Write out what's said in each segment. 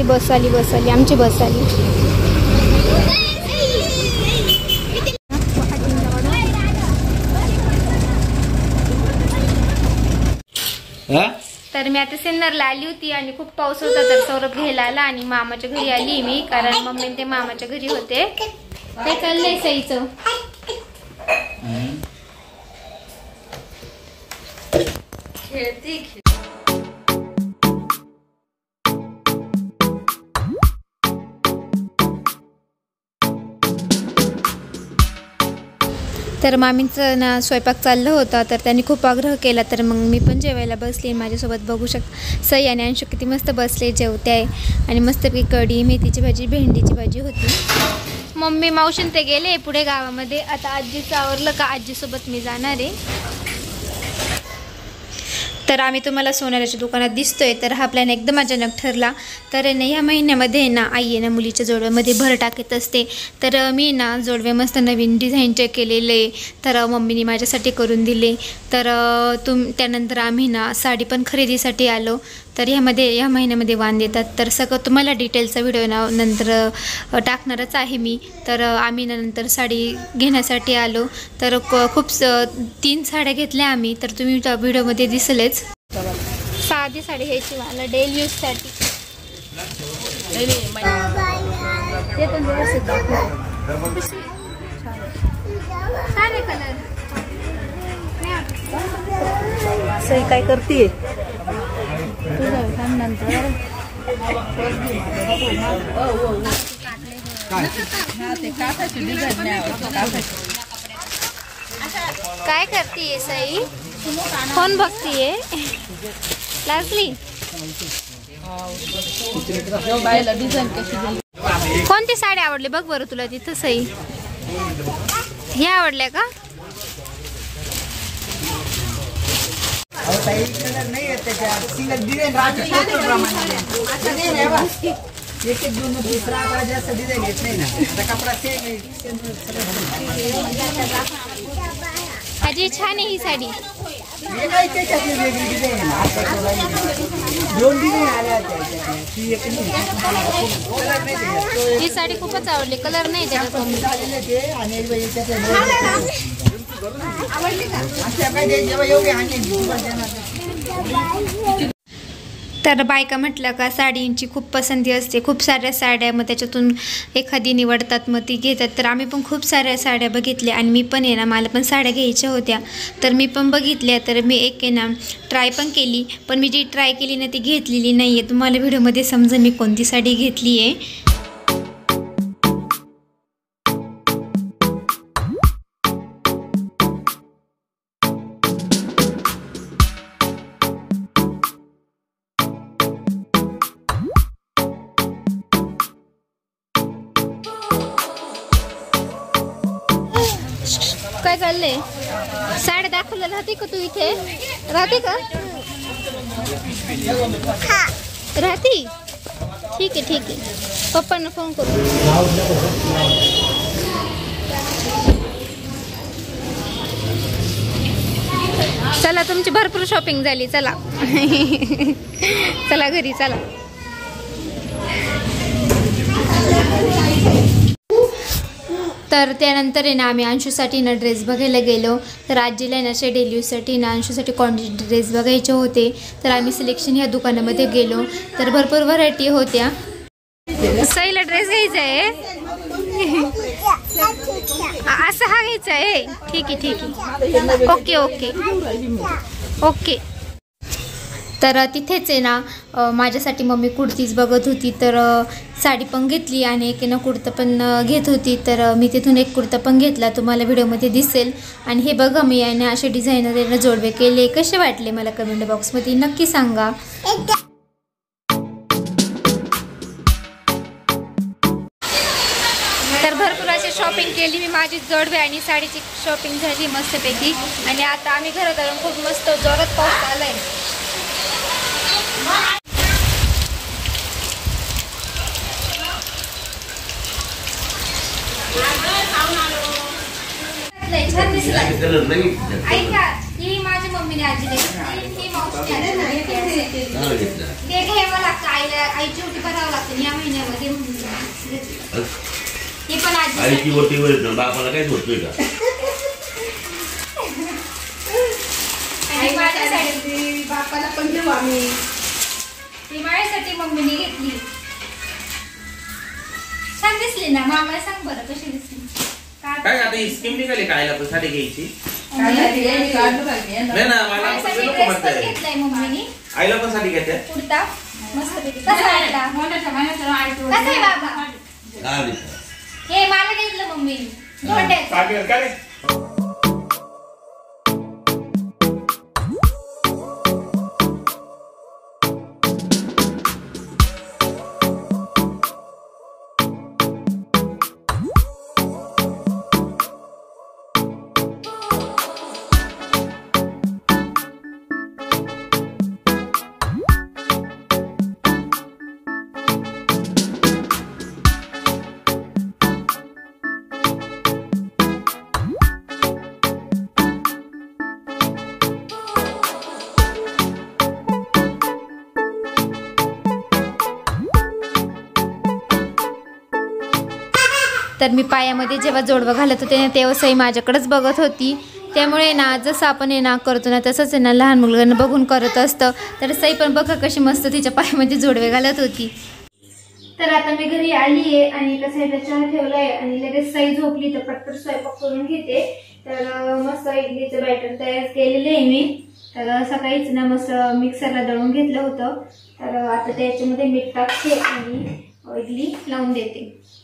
बस आली आमची बस आली. तर मी आता सिन्नरला आली होती आणि खूप पाऊस होता, तर सौरभ घ्यायला आला आणि मामाच्या घरी आली मी, कारण मम्मी ते मामाच्या घरी होते. काय चाललंय सईचं? तर मामींचं ना स्वयंपाक चाललं होता, तर त्यांनी खूप आग्रह केला, तर मग मी पण जेवायला बसले. माझ्यासोबत बघू सई आणि अंशू किती मस्त बसले जेवते आहे. आणि मस्तपैकी कढी, मेथीची भाजी, भेंडीची भाजी होती. मम्मी मावशीन ते गेले पुढे गावामध्ये. आता आजीचं आवरलं का आजीसोबत मी जाणार आहे. तर आम्ही तुम्हाला सोनाराच्या दुकानात दिसतोय. तर हा प्लॅन एकदम अचानक ठरला. तर ह्या महिन्यामध्ये ना आई आहे ना मुलीच्या जोडव्यामध्ये भर टाकत असते. तर मी ना जोडवे मस्त नवीन डिझाईनचे केलेले, तर मम्मीने माझ्यासाठी करून दिले. तर त्यानंतर आम्ही ना साडी पण खरेदीसाठी आलो. तर ह्या महिन्यामध्ये वाण देतात. तर सगळं तुम्हाला डिटेलचा व्हिडिओ नंतर टाकणारच आहे मी. तर आम्ही नंतर साडी घेण्यासाठी आलो. तर खूप 3 साड्या घेतल्या आम्ही. तर तुम्ही त्या व्हिडिओमध्ये दिसलेच. साधी साडी घ्यायची मला डेली यूजसाठी. ते पण व्यवस्थित छान आहे कलर. सई काय करते? काय करतीये सई? फोन बघतीये? लाजली? कोणती साडी आवडली बघ बरं तुला तिथं सई? हे आवडल्या का? आजी छान आहे ही साडी. ही साडी खूपच आवडली. कलर नाही त्याला. तर बायका म्हटलं का साडींची खूप पसंती असते. खूप साऱ्या साड्या, मग त्याच्यातून एखादी निवडतात, मग ती घेतात. तर आम्ही पण खूप साऱ्या साड्या बघितल्या आणि मी पण आहे ना, मला पण साड्या घ्यायच्या होत्या. तर मी पण बघितल्या. तर मी एक आहे ना ट्राय पण केली, पण मी जी ट्राय केली ना ती घेतलेली नाही आहे. तुम्हाला व्हिडिओमध्ये समजा मी कोणती साडी घेतली आहे. काय चाललंय? साड्या दाखवल्या राहते का तू? इथे राहते का? राहते? ठीक आहे. पप्पांना फोन करू. चला तुमची भरपूर शॉपिंग झाली. चला चला घरी चला. तर त्यानंतर आहे ना आम्ही अंशूसाठी ना ड्रेस बघायला गेलो. तर आजीला ना असे डेली यूजसाठी ना अंशूसाठी क्वांटिटी ड्रेस बघायचे होते. तर आम्ही सिलेक्शन ह्या दुकानामध्ये गेलो. तर भरपूर व्हरायटी होत्या. सईला ड्रेस घ्यायचा आहे. असं हा घ्यायचा आहे. ठीक आहे. ओके. तर तिथेच आहे ना माझ्यासाठी मम्मी कुर्तीज बघत होती. तर साडी पण घेतली आणि एक ना कुर्ता पण घेत होती. तर मी तिथून एक कुर्ता पण घेतला. तुम्हाला व्हिडिओमध्ये दिसेल. आणि हे बघा मी याने असे डिझायनर जोडवे केले. कसे वाटले मला कमेंट बॉक्समध्ये नक्की सांगा. तर भरपूर अशी शॉपिंग केली मी. माझी जोडवे आणि साडीची शॉपिंग झाली मस्तपैकी. आणि आता आम्ही घरात आलो. खूप मस्त जोरात पाऊस आलाय. छान दिसला. ऐका ही माझ्या मम्मीने आजीला घेतली, ही मावशी आजीला घेतली. चांगलं घेतलं. ते घ्यावं लागतं आईला, आईची ओटी भरावं लागतं या महिन्यामध्ये म्हणून घेतलं. ही पण आईची आजी वरती वर बापाला काहीच होतोय का? आणि माझ्यासाठी बापाला पण देऊ आम्ही. ही माझ्यासाठी मम्मीने घेतली. छान दिसली ना? मामाला सांग बरं कशी दिसली. काय आता ही स्कीम निघाली का आईला पण साडी घ्यायची? काढली काढली. नाही ना मला माझ्यासाठी नको ड्रेस पण म्हणताय. घेतलाय मम्मीने. आईला पण साडी घेते. कुर्ता मस्तपैकी. कसा वाटला? कसा आहे बाबा? हा दे. हे मला घेतलं मम्मीने. धोंड्याचं. साडी काय रे? तर मी पायामध्ये जेव्हा जोडवं घालत होते ना तेव्हा सई माझ्याकडेच बघत होती. त्यामुळे ना जसं आपण ना करतो ना तसंच ना लहान मुलांना बघून करत असतं. तर सई पण बघा कशी मस्त तिच्या पायामध्ये जोडवे घालत होती. तर आता मी घरी आली आहे आणि एका साईडला चहा ठेवलाय आणि लगेच सई झोपली तर पटकन स्वयंपाक करून घेते. तर मस्त इडलीचं बॅटर तयार केलेलं आहे मी. तर सकाळीच ना मस्त मिक्सरला दळून घेतलं होतं. तर आता त्याच्यामध्ये मीठ टाकते आणि इडली लावून देते.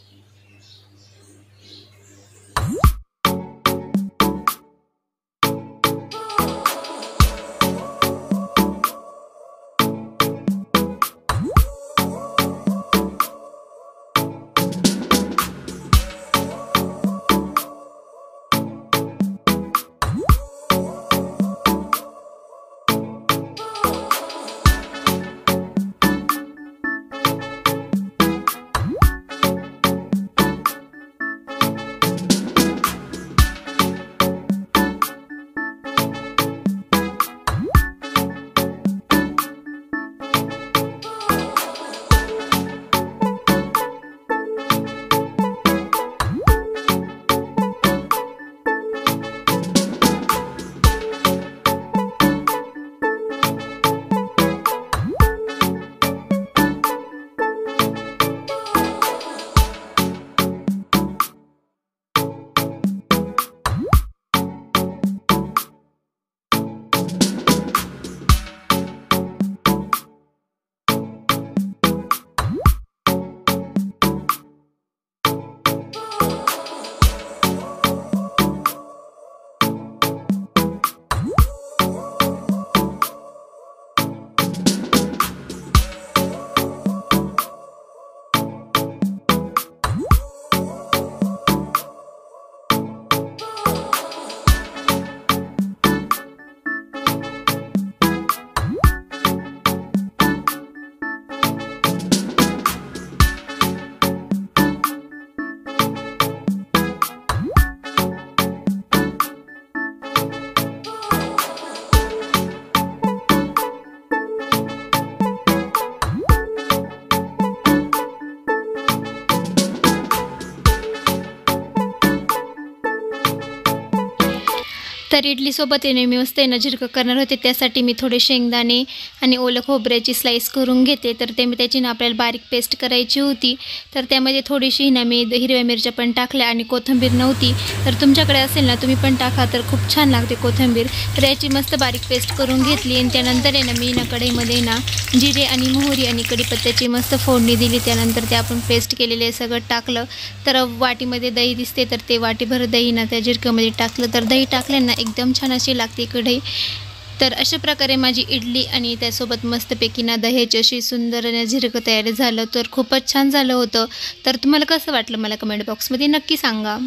तर इडलीसोबत येणे मी मस्त आहे ना झिरकं करणार होते. त्यासाठी मी थोडे शेंगदाणे आणि ओलं खोबऱ्याची स्लाईस करून घेते. तर ते मी त्याची ना आपल्याला बारीक पेस्ट करायची होती. तर त्यामध्ये थोडीशी ना मी हिरव्या मिरच्या पण टाकल्या आणि कोथिंबीर नव्हती. तर तुमच्याकडे असेल ना तुम्ही पण टाका, तर खूप छान लागते कोथिंबीर. तर याची मस्त बारीक पेस्ट करून घेतली आणि त्यानंतर आहे ना मी ना कढईमध्ये ना जिरे आणि मोहरी आणि कढीपत्त्याची मस्त फोडणी दिली. त्यानंतर ते आपण पेस्ट केलेले सगळं टाकलं. तर वाटीमध्ये दही दिसते, तर ते वाटीभर दही ना त्या झिरक्यामध्ये टाकलं. तर दही टाकल्यानं एकदम छान अशी लागते कढई. तर अशा प्रकारे माझी इडली आणि त्यासोबत मस्तपैकी ना दह्याची अशी सुंदर आणि झिरकं तयार झालं. तर खूपच छान झालं होतं. तर तुम्हाला कसं वाटलं मला कमेंट बॉक्समध्ये नक्की सांगा.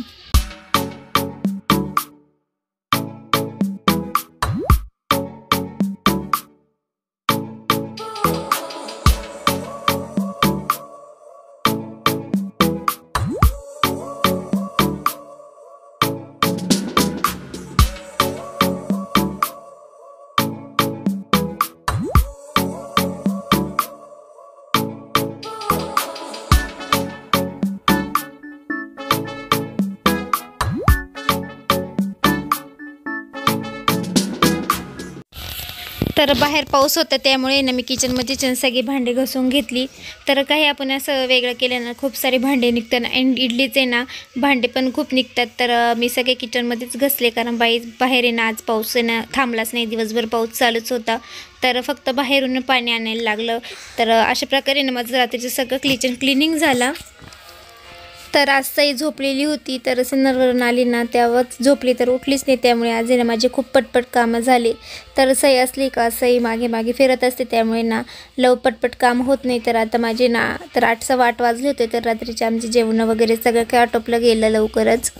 तर बाहेर पाऊस होता त्यामुळे ना मी किचनमध्ये सगळी भांडे घासून घेतली. तर काही आपण असं वेगळं केलं ना खूप सारे भांडे निघतात आणि इडलीचे ना भांडे पण खूप निघतात. तर मी सगळे किचनमध्येच घसले कारण बाहेर आहे ना आज पाऊस आहे ना थांबलाच नाही, दिवसभर पाऊस चालूच होता. तर फक्त बाहेरून पाणी आणायला लागलं. तर अशा प्रकारे ना माझं रात्रीचं सगळं किचन क्लिनिंग झालं. तर आज सई झोपलेली होती, तर सिन्नरवरून आली ना तेव्हाच झोपली, तर उठलीच नाही. त्यामुळे आज ना माझे खूप पटपट कामं झाले. तर सई असली का सई मागे मागे फिरत असते त्यामुळे ना पटपट काम होत नाही. तर आता माझे ना तर 8:15 वाजले होते. तर रात्रीचे आमचे जेवण वगैरे सगळं काय आटोपलं गेलं लवकरच.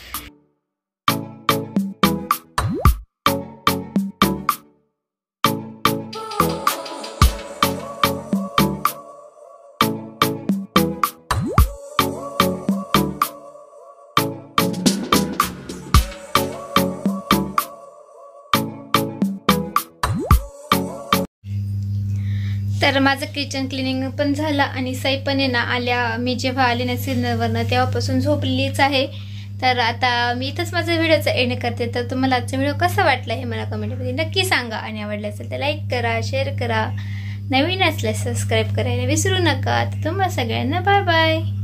तर माझं किचन क्लिनिंग पण झालं आणि सई पण आहे ना आल्या. मी जेव्हा आले ना सिन्नरवरनं तेव्हापासून झोपलीच आहे. तर आता मी इथंच माझा व्हिडिओचा एंड करते. तर तुम्हाला आजचा व्हिडिओ कसा वाटला हे मला कमेंटमध्ये नक्की सांगा आणि आवडला असेल तर लाईक करा, शेअर करा, नवीन असल्यास सबस्क्राईब करायला विसरू नका. तर तुम्हाला सगळ्यांना बाय बाय.